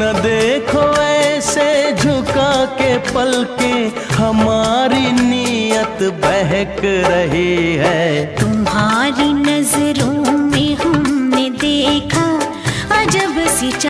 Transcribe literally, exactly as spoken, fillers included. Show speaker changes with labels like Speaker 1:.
Speaker 1: न देखो ऐसे झुका के पलके, हमारी नीयत बहक रही है।
Speaker 2: तुम्हारी नजरों